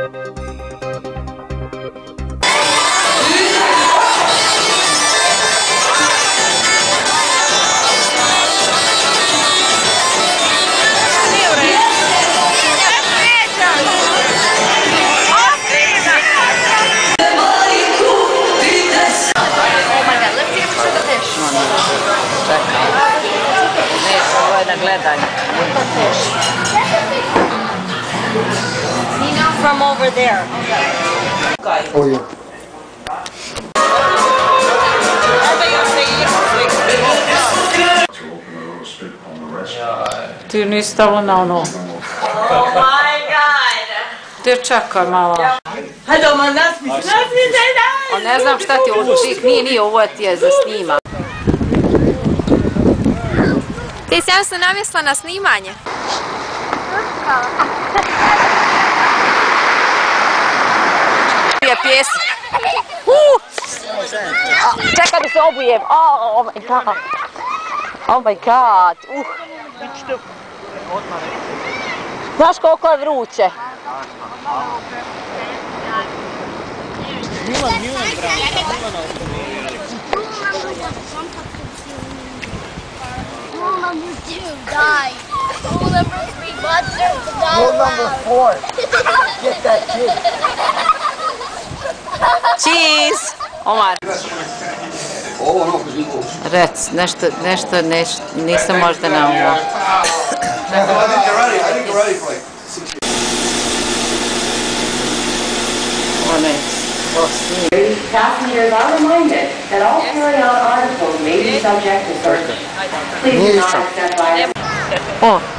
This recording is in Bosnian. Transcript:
From over there. Oh yeah. Ti nisi stavila na ono. Oh my god. Ti čekaj malo. Hajde, oma nasmijte, A ne znam šta ti ovo čih, nije, ovo ti je za snima. Ti si jasno namjesla na snimanje? Je pjesma. Čekaj da se obujem. Oh my god. Oh my god. Znaš koliko je vruće? Rule number 2, die. Rule number 3, monsters to die. Rule number 4, get that kid. Cheese! Omar. Rec, nešto nisam možda na umu. Passengers are reminded that all carry-on articles may be subject to search. Please do not accept items.